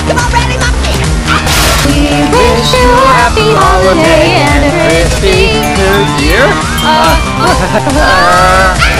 Come on, Randy Monkey! We wish you a happy holiday and a crispy New Year.